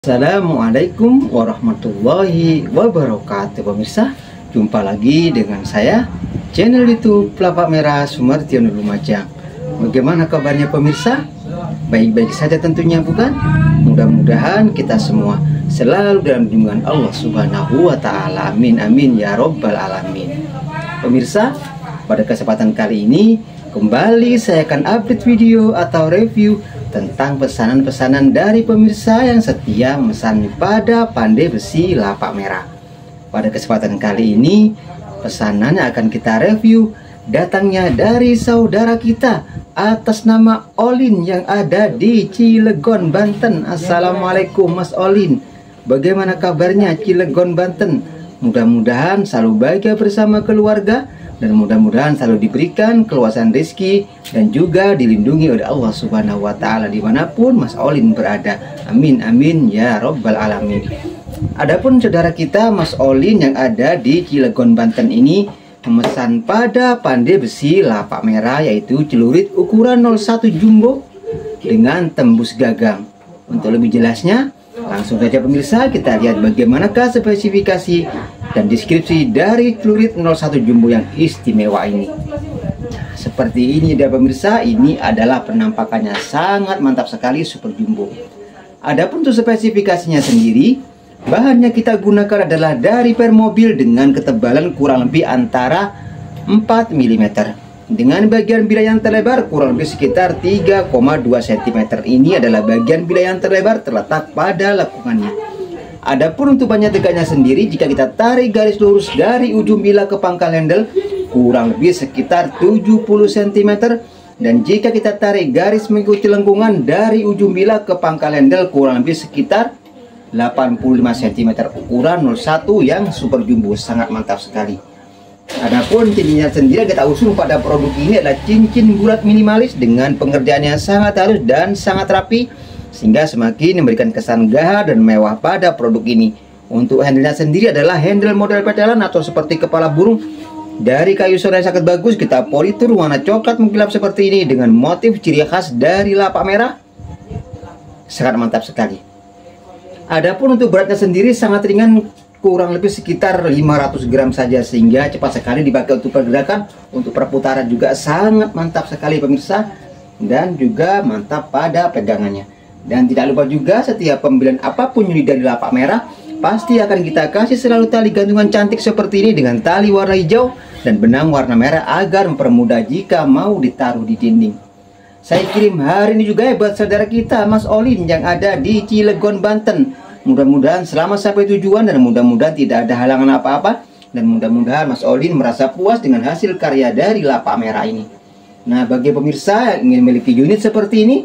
Assalamualaikum warahmatullahi wabarakatuh. Pemirsa, jumpa lagi dengan saya, channel YouTube Lapak Merah Sumartiono Lumajang. Bagaimana kabarnya pemirsa? Baik-baik saja tentunya, bukan? Mudah-mudahan kita semua selalu dalam lindungan Allah Subhanahu wa Ta'ala. Amin amin ya robbal alamin. Pemirsa, pada kesempatan kali ini kembali saya akan update video atau review tentang pesanan-pesanan dari pemirsa yang setia memesan pada pandai besi Lapak Merah. Pada kesempatan kali ini, pesanan yang akan kita review datangnya dari saudara kita atas nama Olin yang ada di Cilegon, Banten. Assalamualaikum Mas Olin. Bagaimana kabarnya Cilegon, Banten? Mudah-mudahan selalu bahagia bersama keluarga, dan mudah-mudahan selalu diberikan keluasan rezeki dan juga dilindungi oleh Allah Subhanahu wa Ta'ala dimanapun Mas Olin berada. Amin amin ya robbal alamin. Adapun saudara kita Mas Olin yang ada di Cilegon, Banten ini memesan pada pandai besi Lapak Merah, yaitu celurit ukuran 01 jumbo dengan tembus gagang. Untuk lebih jelasnya, langsung saja pemirsa kita lihat bagaimanakah spesifikasi dan deskripsi dari celurit 01 jumbo yang istimewa ini. Seperti ini dia pemirsa, ini adalah penampakannya sangat mantap sekali, super jumbo. Adapun untuk spesifikasinya sendiri, bahannya kita gunakan adalah dari permobil dengan ketebalan kurang lebih antara 4 mm dengan bagian bila yang terlebar kurang lebih sekitar 3,2 cm. Ini adalah bagian bila yang terlebar terletak pada lekungannya. Adapun untuk banyak tegaknya sendiri, jika kita tarik garis lurus dari ujung bila ke pangkal handle kurang lebih sekitar 70 cm, dan jika kita tarik garis mengikuti lengkungan dari ujung bila ke pangkal handle kurang lebih sekitar 85 cm, ukuran 01 yang super jumbo, sangat mantap sekali. Adapun cincinnya sendiri kita usung pada produk ini adalah cincin bulat minimalis dengan pengerjaan yang sangat halus dan sangat rapi, sehingga semakin memberikan kesan gahar dan mewah pada produk ini. Untuk handle-nya sendiri adalah handle model petelan atau seperti kepala burung dari kayu sore yang sangat bagus. Kita politur warna coklat mengkilap seperti ini dengan motif ciri khas dari Lapak Merah, sangat mantap sekali. Adapun untuk beratnya sendiri sangat ringan, kurang lebih sekitar 500 gram saja, sehingga cepat sekali dipakai untuk pergerakan. Untuk perputaran juga sangat mantap sekali pemirsa, dan juga mantap pada pegangannya. Dan tidak lupa juga, setiap pembelian apapun unit dari Lapak Merah pasti akan kita kasih selalu tali gantungan cantik seperti ini dengan tali warna hijau dan benang warna merah agar mempermudah jika mau ditaruh di dinding. Saya kirim hari ini juga buat saudara kita Mas Olin yang ada di Cilegon, Banten. Mudah-mudahan selamat sampai tujuan dan mudah-mudahan tidak ada halangan apa-apa, dan mudah-mudahan Mas Olin merasa puas dengan hasil karya dari Lapak Merah ini. Nah, bagi pemirsa yang ingin memiliki unit seperti ini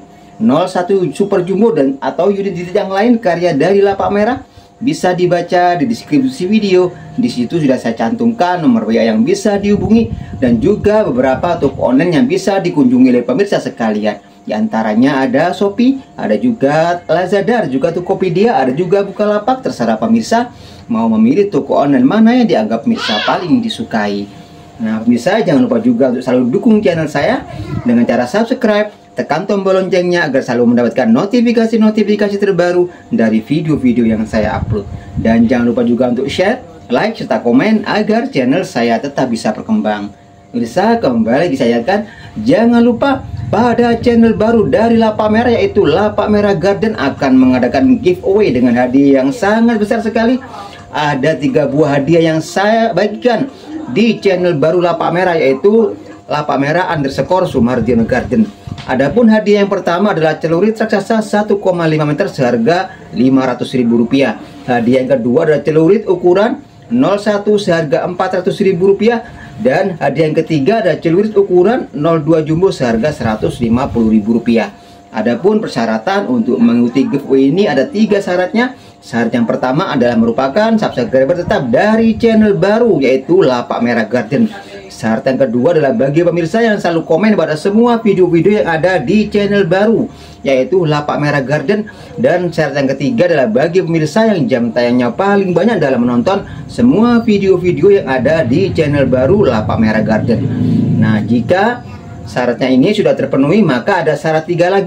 01 super jumbo dan atau unit-unit yang lain karya dari Lapak Merah, bisa dibaca di deskripsi video. Di situ sudah saya cantumkan nomor WA yang bisa dihubungi dan juga beberapa toko online yang bisa dikunjungi oleh pemirsa sekalian. Di antaranya ada Shopee, ada juga Lazada, ada juga Tokopedia, ada juga Bukalapak. Terserah pemirsa mau memilih toko online mana yang dianggap pemirsa paling disukai. Nah pemirsa, jangan lupa juga untuk selalu dukung channel saya dengan cara subscribe, tekan tombol loncengnya agar selalu mendapatkan notifikasi-notifikasi terbaru dari video-video yang saya upload. Dan jangan lupa juga untuk share, like, serta komen agar channel saya tetap bisa berkembang. Pemirsa, kembali disayangkan, jangan lupa pada channel baru dari Lapak Merah, yaitu Lapak Merah Garden, akan mengadakan giveaway dengan hadiah yang sangat besar sekali. Ada 3 buah hadiah yang saya bagikan di channel baru Lapak Merah, yaitu Lapak Merah _ Sumartiono Garden. Adapun hadiah yang pertama adalah celurit raksasa 1,5 meter seharga Rp500.000. Hadiah yang kedua adalah celurit ukuran 01 seharga Rp400.000, dan hadiah yang ketiga adalah celurit ukuran 02 jumbo seharga Rp150.000. Adapun persyaratan untuk mengikuti giveaway ini ada 3 syaratnya. Syarat yang pertama adalah merupakan subscriber tetap dari channel baru, yaitu Lapak Merah Garden. Syarat yang kedua adalah bagi pemirsa yang selalu komen pada semua video-video yang ada di channel baru, yaitu Lapak Merah Garden. Dan syarat yang ketiga adalah bagi pemirsa yang jam tayangnya paling banyak dalam menonton semua video-video yang ada di channel baru Lapak Merah Garden. Nah, jika syaratnya ini sudah terpenuhi, maka ada syarat 3 lagi,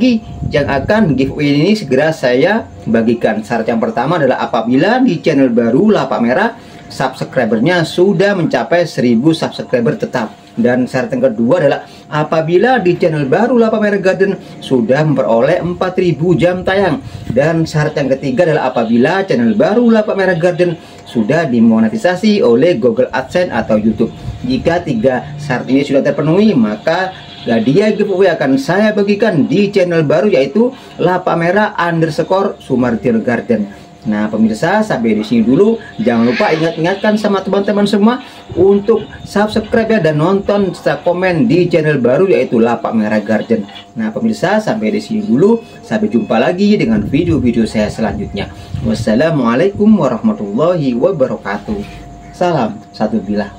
yang akan giveaway ini segera saya bagikan. Syarat yang pertama adalah apabila di channel baru Lapak Merah subscribernya sudah mencapai 1000 subscriber tetap. Dan syarat yang kedua adalah apabila di channel baru Lapak Merah Garden sudah memperoleh 4000 jam tayang. Dan syarat yang ketiga adalah apabila channel baru Lapak Merah Garden sudah dimonetisasi oleh Google AdSense atau YouTube. Jika 3 syarat ini sudah terpenuhi, maka hadiah giveaway akan saya bagikan di channel baru, yaitu Lapak Merah _ Sumartion Garden. Nah pemirsa, sampai di sini dulu. Jangan lupa ingatkan sama teman-teman semua untuk subscribe ya, dan nonton serta komen di channel baru, yaitu Lapak Merah Garden. Nah pemirsa, sampai di sini dulu. Sampai jumpa lagi dengan video-video saya selanjutnya. Wassalamualaikum warahmatullahi wabarakatuh. Salam satu bilah.